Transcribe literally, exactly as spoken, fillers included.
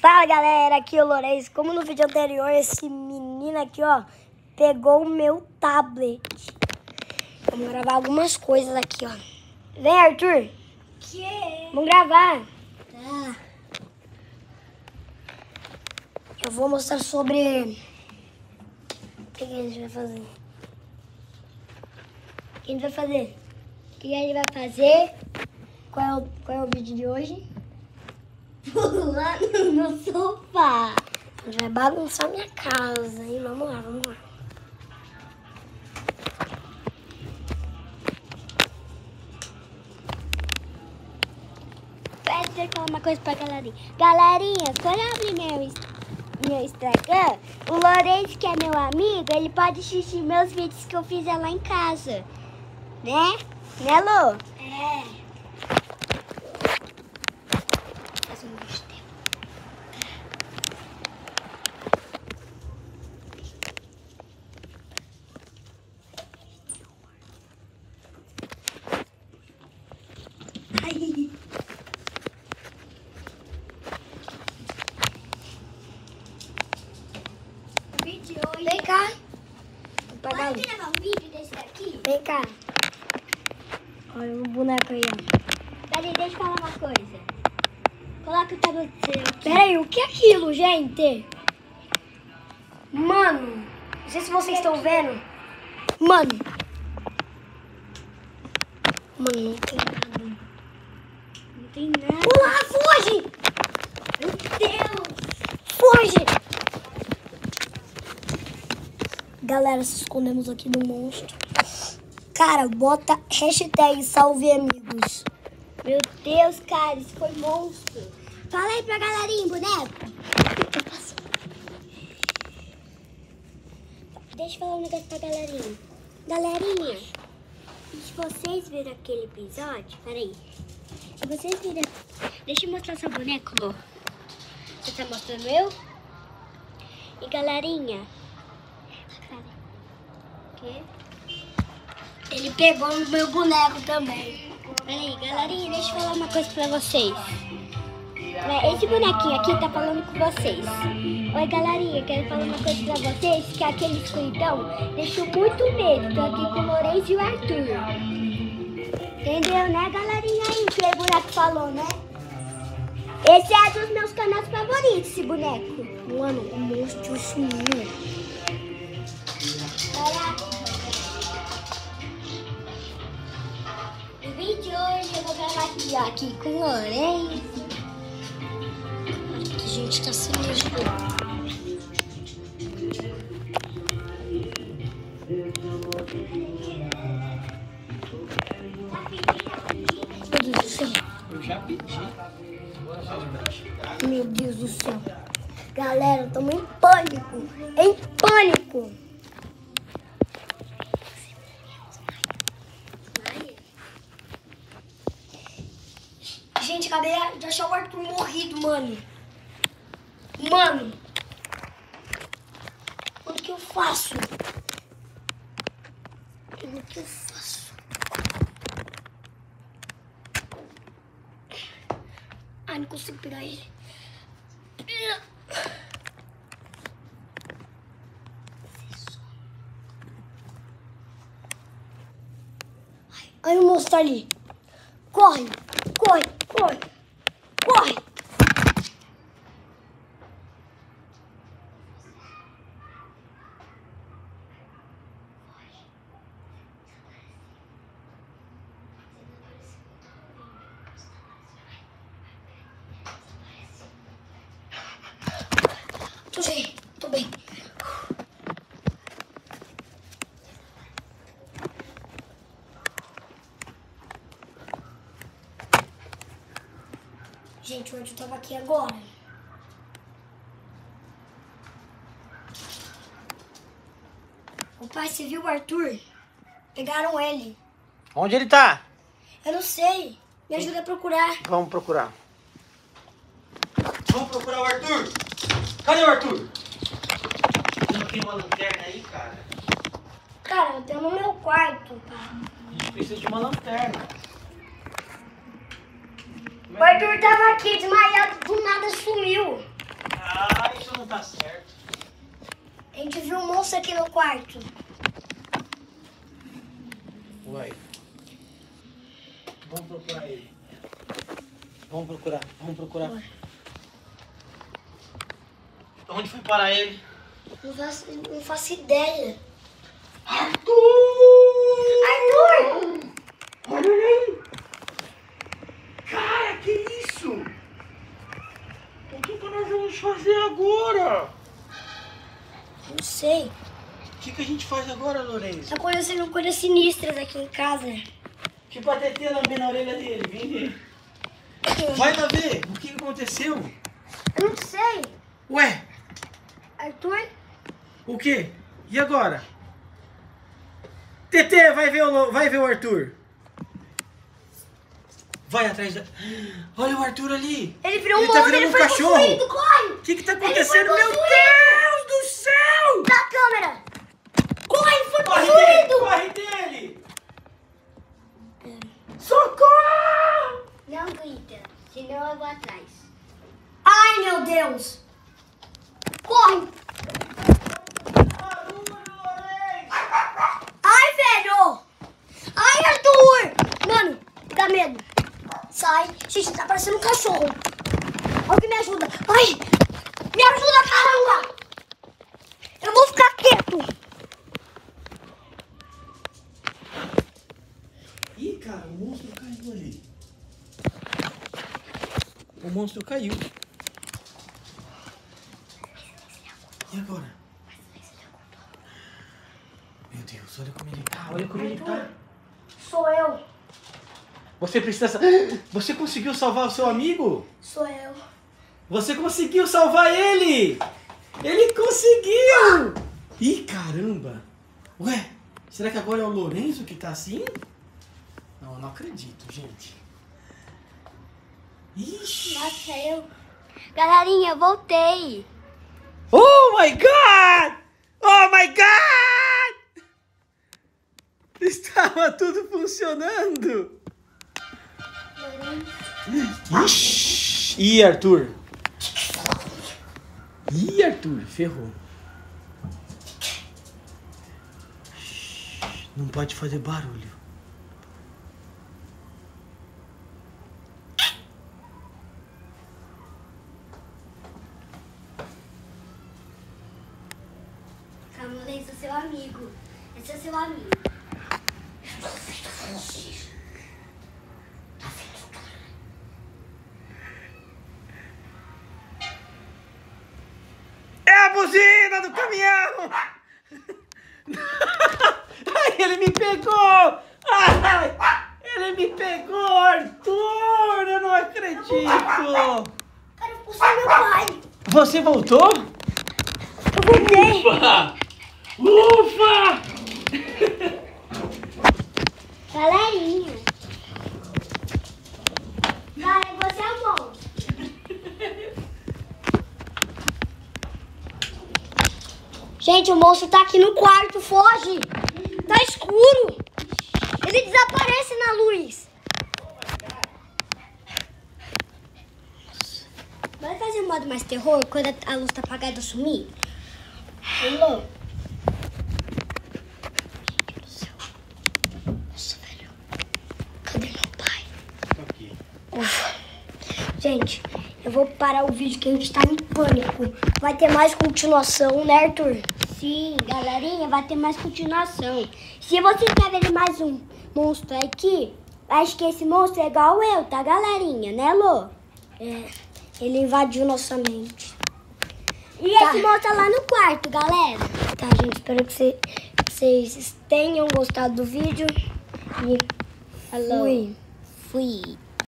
Fala galera, aqui é o Lourenço. Como no vídeo anterior, esse menino aqui, ó, pegou o meu tablet. Vamos gravar algumas coisas aqui, ó. Vem, Arthur. Que? Vamos gravar. Tá. Eu vou mostrar sobre... O que, que a gente vai fazer? O que a gente vai fazer? O que a gente vai fazer? Qual é o, qual é o vídeo de hoje? Pulando no sofá. A gente vai bagunçar minha casa, hein? Vamos lá, vamos lá. Deixa eu falar uma coisa pra galerinha. Galerinha, quando eu abrir meu, meu Instagram, o Lourenço, que é meu amigo, ele pode assistir meus vídeos que eu fiz lá em casa. Né? Né, Lô? É. Faz um vídeo dele. Ai. Vem cá. Vou pagar Pode gravar um vídeo desse daqui? Vem cá. Olha o boneco aí, ó. Peraí, deixa eu falar uma coisa. Coloca o tablet aqui. Pera aí, o que é aquilo, gente? Mano, não sei se vocês estão vendo. Mano. Mano, não tem nada. Não tem nada. Pula, foge! Meu Deus! Foge! Galera, se escondemos aqui do monstro. Cara, bota hashtag salve amigos. Meu Deus, cara, isso foi monstro. Fala aí pra galerinha, boneco. Deixa eu falar um negócio pra galerinha. Galerinha, se vocês viram aquele episódio, peraí. Se vocês viram... Deixa eu mostrar seu boneco, Lô. Você tá mostrando eu? E galerinha... Que? Ele pegou no meu boneco também. Peraí, galerinha, deixa eu falar uma coisa pra vocês. Esse bonequinho aqui tá falando com vocês. Oi, galerinha, quero falar uma coisa pra vocês, que aquele escuridão deixou muito medo. Tô aqui com o Lourenço e o Arthur. Entendeu, né, galerinha? Aí que o boneco falou, né? Esse é dos meus canais favoritos, esse boneco. Mano, o monstro sumiu. Olha. No vídeo de hoje eu vou gravar aqui, ó, aqui com o Lourenço. A gente tá sem mesmo. Meu Deus do céu. Eu já pedi. Meu Deus do céu. Galera, estamos em pânico. Em pânico. Gente, acabei de achar o Arthur morrido, mano. Mano. O que eu faço? O que eu faço? Ai, não consigo pegar ele. Ai, o monstro tá ali. Corre, corre, corre, corre. Tô bem, tô bem. Gente, o Arthur tava aqui agora. O pai, você viu o Arthur? Pegaram ele. Onde ele tá? Eu não sei. Me ajuda a procurar. Vamos procurar. Vamos procurar o Arthur. Cadê o Arthur? Não tem uma lanterna aí, cara? Cara, eu tenho no meu quarto, pai. A gente precisa de uma lanterna. O Arthur tava aqui desmaiado, do nada sumiu. tá certo. A gente viu um monstro aqui no quarto. Uai. Vamos procurar ele. Vamos procurar, vamos procurar. Ué. Onde foi parar ele? Não faço, não faço ideia. Arthur! Arthur! Olha aí! Cara, que isso? O que, que nós vamos fazer agora? Não sei. O que, que a gente faz agora, Lourenço? Tá acontecendo coisas sinistras aqui em casa. Tipo a T T lambendo na orelha dele, vem ver. Vai lá ver o que que aconteceu. Eu não sei. Ué, Arthur? o quê? E agora? T T, vai ver o, vai ver o Arthur. Vai atrás da... Olha o Arthur ali. Ele virou um Ele tá monstro, virando ele um foi cachorro. possuído, corre! O que que tá Ele acontecendo? foi Meu possuído. Deus do céu! Da câmera! Corre, ele foi Corre dele, possuído! corre dele! Socorro! Não grita, senão eu vou atrás. Ai, meu Deus! Corre! Ai, velho! Ai, Arthur! Mano, dá medo. Sai. Gente, tá parecendo um cachorro. Alguém me ajuda. Ai! Me ajuda, caramba! Eu vou ficar quieto. Ih, cara, o monstro caiu ali. O monstro caiu. E agora? Meu Deus, olha como ele tá, olha como ele tá. Sou eu. Você precisa... Você conseguiu salvar o seu amigo? Sou eu. Você conseguiu salvar ele! Ele conseguiu! Ih, caramba! Ué, será que agora é o Lourenço que tá assim? Não, eu não acredito, gente. Ixi! Nossa, eu... Galerinha, eu voltei. Oh my God! Oh my God! Estava tudo funcionando! Ixi! Ih, Arthur! Ih, Arthur, ferrou. Não pode fazer barulho. Calma, esse é seu amigo. Esse é seu amigo. É a buzina do caminhão! Ai, ele me pegou! Ai, ele me pegou, Arthur! Eu não acredito! Cara, eu puxei meu pai. Você voltou? Eu voltei. Ufa! Ufa! Galerinha. Vai, você é o monstro. Gente, o monstro tá aqui no quarto, foge! Tá escuro! Ele desaparece na luz! Vai fazer um modo mais terror quando a luz tá apagada sumir? Alô? Nossa, velho. Cadê meu pai? Aqui. Ufa. Gente, eu vou parar o vídeo que a gente tá em pânico. Vai ter mais continuação, né, Arthur? Sim, galerinha, vai ter mais continuação. Se vocês querem mais um monstro aqui, acho que esse monstro é igual eu, tá, galerinha? Né, Lô? É, ele invadiu nossa mente. E Tá. esse monstro é lá no quarto, galera. Tá, gente, espero que cê- vocês tenham gostado do vídeo. E Falou. fui. Fui.